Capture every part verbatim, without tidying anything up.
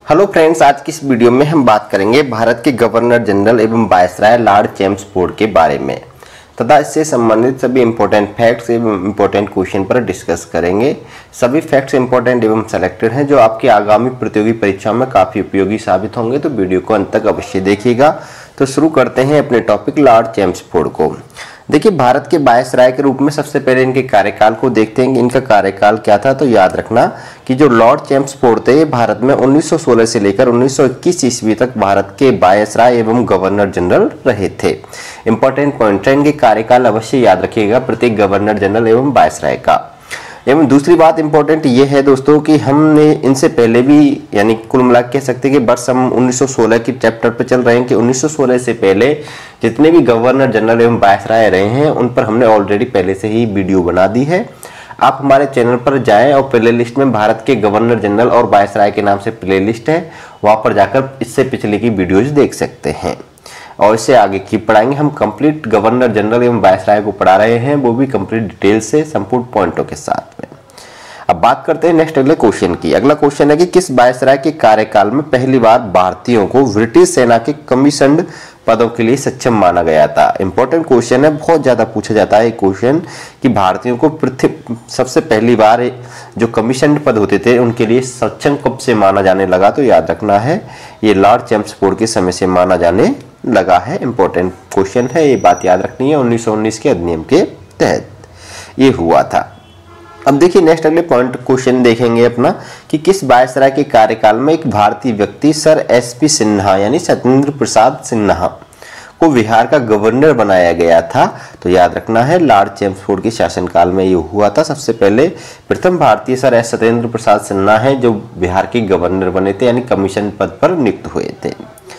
Hello friends, आज की इस वीडियो में हम बात करेंगे भारत के गवर्नर जनरल एवं वायसराय लॉर्ड चैम्सफोर्ड के बारे में तथा इससे संबंधित सभी इंपॉर्टेंट फैक्ट्स एवं इंपॉर्टेंट क्वेश्चन पर डिस्कस करेंगे। सभी फैक्ट्स इंपॉर्टेंट एवं सेलेक्टेड हैं जो आपकी आगामी प्रतियोगी परीक्षाओं में काफ़ी उपयोगी साबित होंगे, तो वीडियो को अंत तक अवश्य देखिएगा। तो शुरू करते हैं अपने टॉपिक लॉर्ड चैम्सफोर्ड को। देखिए, भारत के वायसराय के रूप में सबसे पहले इनके कार्यकाल को देखते हैं कि इनका कार्यकाल क्या था। तो याद रखना कि जो लॉर्ड चैम्सफोर्ड थे, भारत में उन्नीस सौ सोलह से लेकर उन्नीस सौ इक्कीस ईस्वी तक भारत के वायसराय एवं गवर्नर जनरल रहे थे। इंपॉर्टेंट पॉइंट है, इनके कार्यकाल अवश्य याद रखिएगा प्रत्येक गवर्नर जनरल एवं वायसराय का। एवं दूसरी बात इंपॉर्टेंट ये है दोस्तों कि हमने इनसे पहले भी यानी कुल मिला कह सकते हैं कि वर्ष हम उन्नीस सौ सोलह की चैप्टर पर चल रहे हैं कि उन्नीस सौ सोलह से पहले जितने भी गवर्नर जनरल एवं वायसराय रहे हैं उन पर हमने ऑलरेडी पहले से ही वीडियो बना दी है। आप हमारे चैनल पर जाएं और प्ले लिस्ट में भारत के गवर्नर जनरल और वायसराय के नाम से प्ले लिस्ट है, वहाँ पर जाकर इससे पिछले की वीडियोज देख सकते हैं। और इससे आगे की पढ़ाएंगे हम कंप्लीट गवर्नर जनरल एवं वायसराय को पढ़ा रहे हैं, वो भी कंप्लीट डिटेल से संपूर्ण पॉइंटों के साथ में। अब बात करते हैं नेक्स्ट अगले क्वेश्चन की। अगला क्वेश्चन है कि किस वायसराय के कार्यकाल में पहली बार भारतीयों को ब्रिटिश सेना के कमीशन्ड पदों के लिए सक्षम माना गया था। इंपॉर्टेंट क्वेश्चन है, बहुत ज्यादा पूछा जाता है क्वेश्चन कि भारतीयों को पृथ्वी सबसे पहली बार जो कमीशन्ड पद होते थे उनके लिए सक्षम कब से माना जाने लगा। तो याद रखना है ये लॉर्ड चैम्सफोर्ड के समय से माना जाने लगा है। इंपॉर्टेंट क्वेश्चन है, ये बात याद रखनी है। उन्नीस सौ उन्नीस के अधिनियम के तहत ये हुआ था। अब देखिए नेक्स्ट अगले पॉइंट क्वेश्चन देखेंगे अपना कि किस वायसराय के कार्यकाल में एक भारतीय व्यक्ति सर एस पी सिन्हा यानी सत्येंद्र प्रसाद सिन्हा को बिहार का गवर्नर बनाया गया था। तो याद रखना है लॉर्ड चैम्सफोर्ड के शासनकाल में ये हुआ था। सबसे पहले प्रथम भारतीय सर एस सत्येंद्र प्रसाद सिन्हा है जो बिहार के गवर्नर बने थे यानी कमीशन पद पर नियुक्त हुए थे।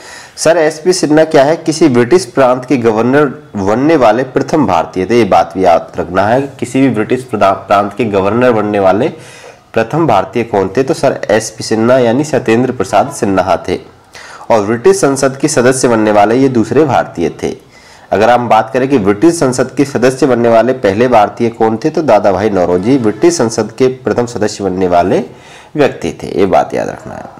सर एस पी सिन्हा क्या है, किसी ब्रिटिश प्रांत के गवर्नर बनने वाले प्रथम भारतीय थे। ये बात भी याद रखना है, किसी भी ब्रिटिश प्रांत के गवर्नर बनने वाले प्रथम भारतीय कौन थे। तो सर एस पी सिन्हा यानी सत्येंद्र प्रसाद सिन्हा थे। और ब्रिटिश संसद के सदस्य बनने वाले ये दूसरे भारतीय थे। अगर हम बात करें कि ब्रिटिश संसद के सदस्य बनने वाले पहले भारतीय कौन थे, तो दादा भाई नौरोजी ब्रिटिश संसद के प्रथम सदस्य बनने वाले व्यक्ति थे। ये बात याद रखना है।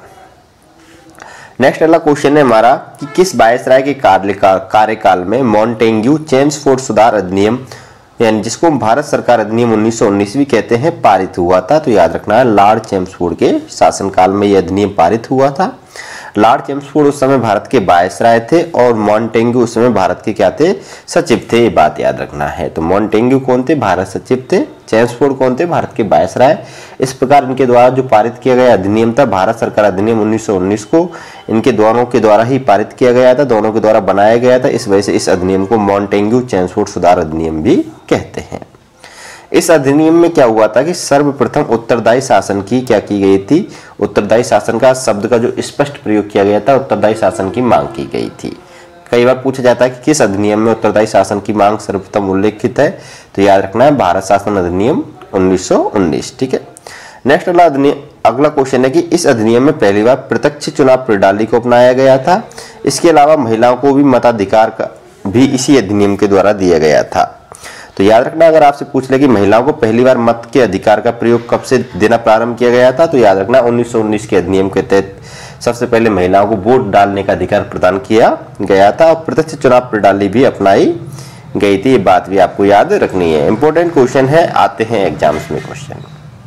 नेक्स्ट अगला क्वेश्चन है हमारा कि किस वायसराय के कार्यकाल में मॉन्टेग्यू चैम्सफोर्ड सुधार अधिनियम यानी जिसको भारत सरकार अधिनियम उन्नीस सौ उन्नीस भी कहते हैं पारित हुआ था। तो याद रखना है लॉर्ड चैम्सफोर्ड के शासनकाल में यह अधिनियम पारित हुआ था। लॉर्ड चैम्सफोर्ड उस समय भारत के वायसराय थे और मॉन्टेग्यू उस समय भारत के क्या थे, सचिव थे। ये बात याद रखना है। तो मॉन्टेग्यू कौन थे, भारत सचिव थे। चैम्सफोर्ड कौन थे, भारत के वायसराय। इस प्रकार इनके द्वारा जो पारित किया गया अधिनियम था भारत सरकार अधिनियम उन्नीस सौ उन्नीस को इनके दोनों के द्वारा ही पारित किया गया था, दोनों के द्वारा बनाया गया था। इस वजह से इस अधिनियम को मॉन्टेग्यू चैम्सफोर्ड सुधार अधिनियम भी कहते हैं। इस अधिनियम में क्या हुआ था कि सर्वप्रथम उत्तरदायी शासन की क्या की गई थी, उत्तरदायी शासन का शब्द का जो स्पष्ट प्रयोग किया गया था, उत्तरदायी शासन की मांग की गई थी। कई बार पूछा जाता है कि किस अधिनियम में उत्तरदायी शासन की मांग सर्वप्रथम उल्लेखित है। तो याद रखना है भारत शासन अधिनियम उन्नीस सौ उन्नीस। ठीक है। नेक्स्ट अगला अधिनियम अगला क्वेश्चन है कि इस अधिनियम में पहली बार प्रत्यक्ष चुनाव प्रणाली को अपनाया गया था। इसके अलावा महिलाओं को भी मताधिकार का भी इसी अधिनियम के द्वारा दिया गया था। तो याद रखना, अगर आपसे पूछ ले कि महिलाओं को पहली बार मत के अधिकार का प्रयोग कब से देना प्रारंभ किया गया था, तो याद रखना उन्नीस सौ उन्नीस के अधिनियम के तहत सबसे पहले महिलाओं को वोट डालने का अधिकार प्रदान किया गया था और प्रत्यक्ष चुनाव प्रणाली भी अपनाई गई थी। ये बात भी आपको याद रखनी है। इंपॉर्टेंट क्वेश्चन है, आते हैं एग्जाम्स में क्वेश्चन।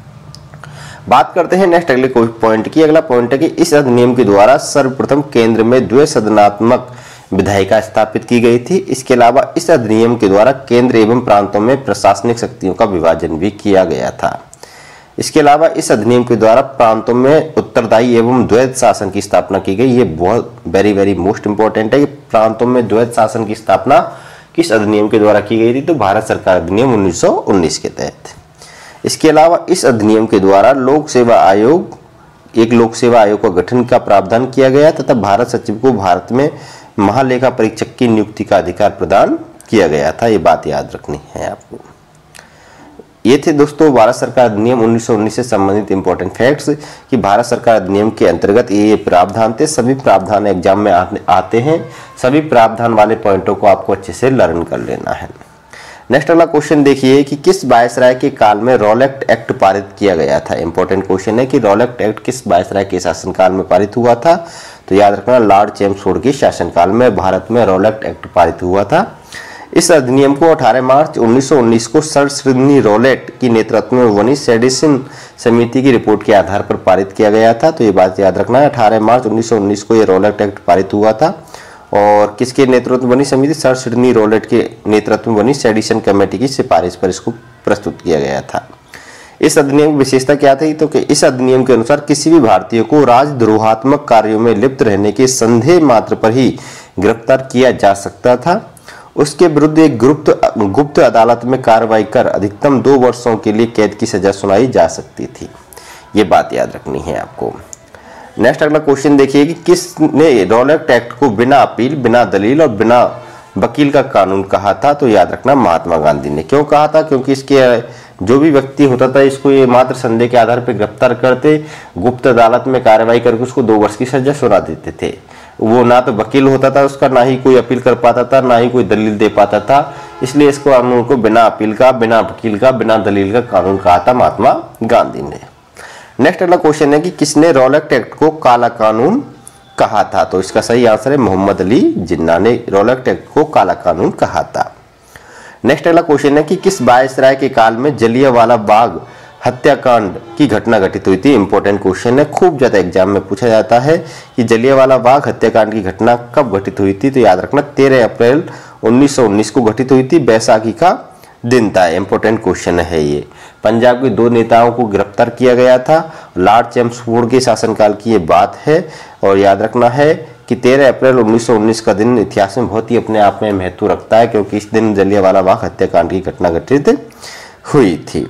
बात करते हैं नेक्स्ट अगले पॉइंट की। अगला पॉइंट है कि इस अधिनियम के द्वारा सर्वप्रथम केंद्र में द्विसदनात्मक विधायिका स्थापित की गई थी। इसके अलावा इस अधिनियम के द्वारा केंद्र एवं प्रांतों में प्रशासनिक शक्तियों का विभाजन भी किया गया था। इसके अलावा इस अधिनियम के द्वारा प्रांतों में उत्तरदायी एवं द्वैध शासन की स्थापना की गई। ये बहुत वेरी वेरी मोस्ट इंपॉर्टेंट है कि प्रांतों में द्वैध शासन की स्थापना किस अधिनियम के द्वारा की गई थी, तो भारत सरकार अधिनियम उन्नीस सौ उन्नीस के तहत। इसके अलावा इस अधिनियम के द्वारा लोक सेवा आयोग एक लोक सेवा आयोग का गठन का प्रावधान किया गया तथा भारत सचिव को भारत में महालेखा परीक्षक की नियुक्ति का अधिकार प्रदान किया गया था। ये बात याद रखनी है आपको। ये थे दोस्तों भारत सरकार अधिनियम उन्नीस सौ उन्नीस से संबंधित इंपॉर्टेंट फैक्ट्स कि भारत सरकार अधिनियम के अंतर्गत ये प्रावधान थे। सभी प्रावधान एग्जाम में आते हैं, सभी प्रावधान वाले पॉइंटों को आपको अच्छे से लर्न कर लेना है। नेक्स्ट अगला क्वेश्चन देखिए कि किस वायसराय के काल में रॉलेट एक्ट पारित किया गया था। इंपॉर्टेंट क्वेश्चन है कि रॉलेट एक्ट किस वायसराय के शासनकाल में पारित हुआ था। तो याद रखना लॉर्ड चैम्सफोर्ड के शासनकाल में भारत में रॉलेट एक्ट पारित हुआ था। इस अधिनियम को अठारह मार्च उन्नीस सौ उन्नीस को सर सिडनी रॉलेट की नेतृत्व में बनी सेडिशन समिति की रिपोर्ट के आधार पर पारित किया गया था। तो ये बात याद रखना है, अठारह मार्च उन्नीस सौ उन्नीस को ये रॉलेट एक्ट पारित हुआ था और किसके नेतृत्व में बनी समिति, सर सिडनी रॉलेट के नेतृत्व में बनी सेडिशन कमेटी की सिफारिश पर इसको प्रस्तुत किया गया था। इस अधिनियम की विशेषता क्या थी, तो कि इस अधिनियम के अनुसार किसी भी भारतीय को राजद्रोहात्मक कार्यों में लिप्त रहने के संदेह मात्र पर ही गिरफ्तार किया जा सकता था। उसके विरुद्ध एक गुप्त गुप्त अदालत में कार्रवाई कर अधिकतम दो वर्षों के लिए कैद की सजा सुनाई जा सकती थी। ये बात याद रखनी है आपको। नेक्स्ट अगला क्वेश्चन देखिए कि किसने रॉलेट एक्ट को बिना अपील, बिना दलील और बिना वकील का कानून कहा था। तो याद रखना महात्मा गांधी ने। क्यों कहा था, क्योंकि इसके जो भी व्यक्ति होता था इसको ये मात्र संदेह के आधार पर गिरफ्तार करते, गुप्त अदालत में कार्रवाई करके उसको दो वर्ष की सजा सुना देते थे। वो ना तो वकील होता था उसका, ना ही कोई अपील कर पाता था, ना ही कोई दलील दे पाता था। इसलिए इसको कानून को बिना अपील का, बिना वकील का, बिना दलील का कानून कहा था महात्मा गांधी ने। नेक्स्ट अगला क्वेश्चन है कि किसने रॉलेट एक्ट को काला कानून कहा था। तो इसका सही आंसर है मोहम्मद अली जिन्ना ने रॉलेट एक्ट को काला कानून कहा था। नेक्स्ट अगला क्वेश्चन है कि किस वायसराय के काल में जलियांवाला बाग हत्याकांड की घटना घटित हुई थी। इंपॉर्टेंट क्वेश्चन है, खूब ज्यादा एग्जाम में पूछा जाता है कि जलियांवाला बाग हत्याकांड की घटना कब घटित हुई थी। तो याद रखना तेरह अप्रैल उन्नीस सौ उन्नीस को घटित हुई थी, बैसाखी का दिन था। इंपॉर्टेंट क्वेश्चन है ये। पंजाब के दो नेताओं को गिरफ्तार किया गया था, लॉर्ड चैम्सफोर्ड के शासनकाल की ये बात है। और याद रखना है कि तेरह अप्रैल उन्नीस सौ उन्नीस का दिन इतिहास में बहुत ही अपने आप में महत्व रखता है, क्योंकि इस दिन जलियांवाला बाग हत्याकांड की घटना घटित हुई थी।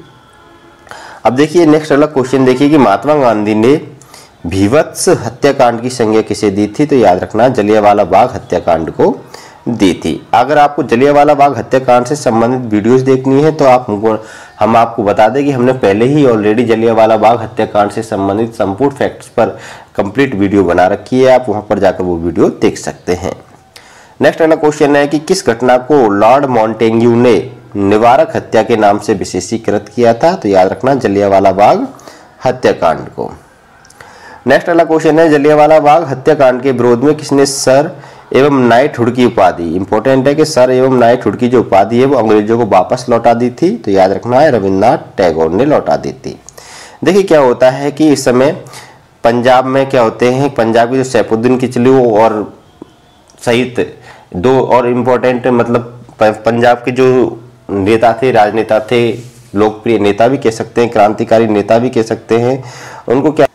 अब देखिए नेक्स्ट अगला क्वेश्चन देखिए कि महात्मा गांधी ने भीवत्स हत्याकांड की संज्ञा किसे दी थी। तो याद रखना जलियांवाला बाग हत्याकांड को दी थी। अगर आपको जलियांवाला बाग हत्याकांड से संबंधित वीडियोस देखनी है तो आप हम आपको बता दें कि हमने पहले ही ऑलरेडी जलियांवाला बाग हत्याकांड से संबंधित संपूर्ण फैक्ट्स पर कंप्लीट वीडियो बना रखी है, आप वहां पर जाकर वो वीडियो देख सकते हैं। नेक्स्ट अगला क्वेश्चन है कि किस घटना को लॉर्ड मॉन्टेग्यू ने निवारक हत्या के नाम से विशेषीकृत किया था। तो याद रखना जलियांवाला बाग हत्याकांड को। नेक्स्ट अगला क्वेश्चन है जलियांवाला बाग हत्याकांड के विरोध में किसने सर एवं नाइटहुड की उपाधि, इंपॉर्टेंट है कि सर एवं नाइटहुड की जो उपाधि है वो अंग्रेजों को वापस लौटा दी थी। तो याद रखना है रविन्द्रनाथ टैगोर ने लौटा दी थी। देखिए क्या होता है कि इस समय पंजाब में क्या होते हैं, पंजाब की जो सैफुद्दीन किचलू और सहित दो और इम्पोर्टेंट मतलब पंजाब के जो नेता थे, राजनेता थे, लोकप्रिय नेता भी कह सकते हैं, क्रांतिकारी नेता भी कह सकते हैं, उनको क्या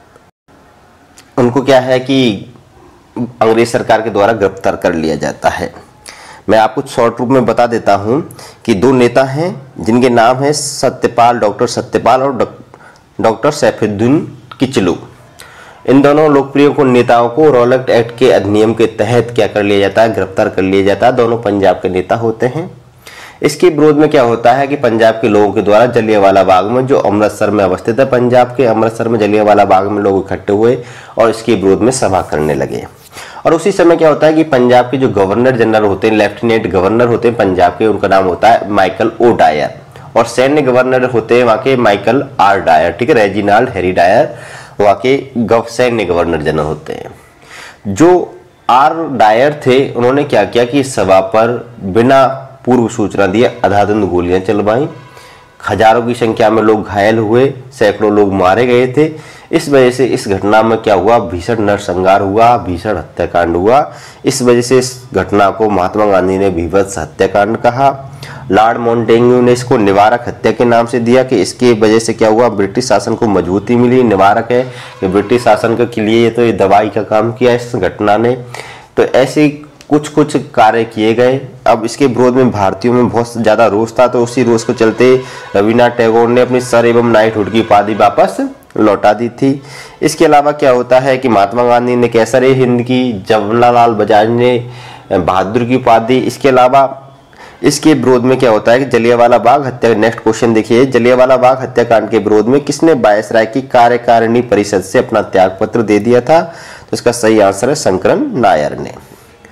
उनको क्या है कि अंग्रेज सरकार के द्वारा गिरफ्तार कर लिया जाता है। मैं आपको शॉर्ट रूप में बता देता हूं कि दो नेता हैं जिनके नाम है सत्यपाल, डॉक्टर सत्यपाल और डॉक्टर सैफुद्दीन किचलू। इन दोनों लोकप्रिय को नेताओं को रॉलेट एक्ट के अधिनियम के तहत क्या कर लिया जाता है, गिरफ्तार कर लिया जाता है। दोनों पंजाब के नेता होते हैं। इसके विरोध में क्या होता है कि पंजाब के लोगों के द्वारा जलियांवाला बाग में, जो अमृतसर में अवस्थित है, पंजाब के अमृतसर में जलियांवाला बाग में लोग इकट्ठे हुए और इसके विरोध में सभा करने लगे। और उसी समय क्या होता है कि पंजाब के जो गवर्नर जनरल होते हैं, लेफ्टिनेंट गवर्नर होते हैं पंजाब के, उनका नाम होता है माइकल ओ डायर, और सैन्य गवर्नर होते हैं वहाँ के माइकल आर डायर, ठीक है, रेजिनाल्ड हैरी डायर वहाँ के गव सैन्य गवर्नर जनरल होते हैं। जो आर डायर थे उन्होंने क्या किया कि इस सभा पर बिना पूर्व सूचना दिए अंधाधुंध गोलियां चलवाई, हजारों की संख्या में लोग घायल हुए, सैकड़ों लोग मारे गए थे। इस वजह से इस घटना में क्या हुआ, भीषण नरसंहार हुआ, भीषण हत्याकांड हुआ। इस वजह से इस घटना को महात्मा गांधी ने भीभत्स हत्याकांड कहा। लॉर्ड मॉन्टेग्यू ने इसको निवारक हत्या के नाम से दिया कि इसकी वजह से क्या हुआ, ब्रिटिश शासन को मजबूती मिली। निवारक है कि ब्रिटिश शासन के लिए तो ये दवाई का काम किया इस घटना ने। तो ऐसे कुछ कुछ कार्य किए गए। अब इसके विरोध में भारतीयों में बहुत ज्यादा रोष था, तो उसी रोष को चलते रविन्द्रनाथ टैगोर ने अपनी सर एवं नाइटहुड की उपाधि वापस लौटा दी थी। इसके अलावा क्या होता है कि महात्मा गांधी ने कैसर हिंद की, जवाहरलाल बजाज ने बहादुर की उपाधि। इसके अलावा इसके विरोध में क्या होता है कि जलियांवाला बाग हत्या, नेक्स्ट क्वेश्चन देखिए, जलियांवाला बाग हत्याकांड के विरोध में किसने वायसराय की कार्यकारिणी परिषद से अपना त्याग पत्र दे दिया था। तो इसका सही आंसर है शंकरन नायर ने।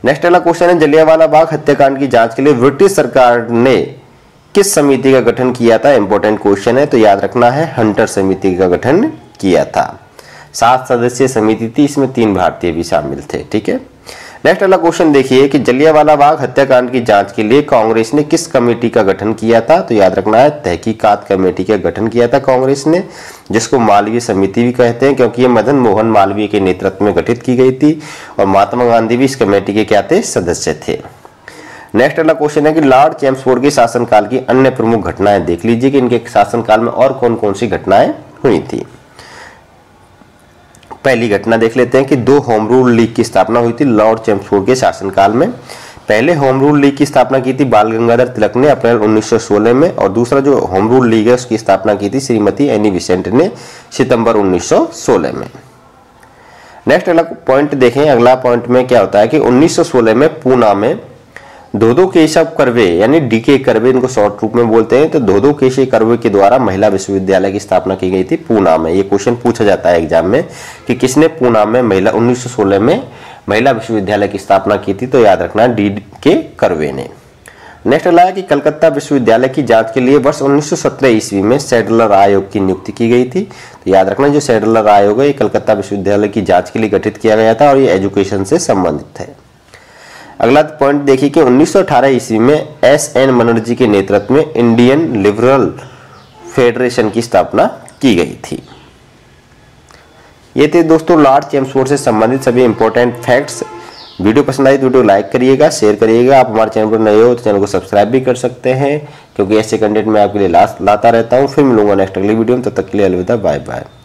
नेक्स्ट वाला क्वेश्चन है, जलियांवाला बाग हत्याकांड की जांच के लिए ब्रिटिश सरकार ने किस समिति का गठन किया था? इंपॉर्टेंट क्वेश्चन है, तो याद रखना है हंटर समिति का गठन किया था। सात सदस्यीय समिति थी, इसमें तीन भारतीय भी शामिल थे। ठीक है, नेक्स्ट वाला क्वेश्चन देखिए कि जलियांवाला बाग हत्याकांड की जांच के लिए कांग्रेस ने किस कमेटी का गठन किया था? तो याद रखना है तहकीकात कमेटी का गठन किया था कांग्रेस ने, जिसको मालवीय समिति भी कहते हैं, क्योंकि ये मदन मोहन मालवीय के नेतृत्व में गठित की गई थी और महात्मा गांधी भी इस कमेटी के क्या थे? सदस्य थे। नेक्स्ट वाला क्वेश्चन है कि लॉर्ड चैम्सफोर्ड के शासनकाल की अन्य प्रमुख घटनाएं देख लीजिए कि इनके शासनकाल में और कौन कौन सी घटनाएं हुई थी। पहली घटना देख लेते हैं कि दो होम रूल लीग की स्थापना हुई थी लॉर्ड चैम्सफोर्ड के शासनकाल में। पहले होम रूल लीग की स्थापना की थी बाल गंगाधर तिलक ने अप्रैल उन्नीस सौ सोलह में, और दूसरा जो होम रूल लीग है उसकी स्थापना की थी श्रीमती एनी बेसेंट ने सितंबर उन्नीस सौ सोलह में। नेक्स्ट वाला पॉइंट देखें, अगला पॉइंट में क्या होता है कि उन्नीस सौ सोलह में पूना में धोधो केशव कर्वे यानी डीके कर्वे, इनको शॉर्ट रूप में बोलते हैं, तो धोधो केशव कर्वे के द्वारा महिला विश्वविद्यालय की स्थापना की गई थी पूना में। ये क्वेश्चन पूछा जाता है एग्जाम में कि किसने पूना में महिला उन्नीस सौ सोलह में महिला विश्वविद्यालय की स्थापना की थी? तो याद रखना डी के कर्वे ने। नेक्स्ट वाला है कि कलकत्ता विश्वविद्यालय की जांच के लिए वर्ष उन्नीस सौ सत्रह ईस्वी में सैडलर आयोग की नियुक्ति की गई थी। तो याद रखना जो सैडलर आयोग है ये कलकत्ता विश्वविद्यालय की जांच के लिए गठित किया गया था और ये एजुकेशन से संबंधित है। अगला पॉइंट देखिए कि उन्नीस सौ अठारह ईस्वी में एस एन बनर्जी के नेतृत्व में इंडियन लिबरल फेडरेशन की स्थापना की गई थी। ये थे दोस्तों लॉर्ड चैम्सफोर्ड से संबंधित सभी इंपॉर्टेंट फैक्ट्स। वीडियो पसंद आई तो वीडियो लाइक करिएगा, शेयर करिएगा। आप हमारे चैनल पर नए हो तो चैनल को सब्सक्राइब भी कर सकते हैं, क्योंकि ऐसे कंटेंट मैं आपके लिए लाता रहता हूँ। फिर मिलूंगा नेक्स्ट अगली वीडियो में, तब तक के लिए अलविदा, बाय बाय।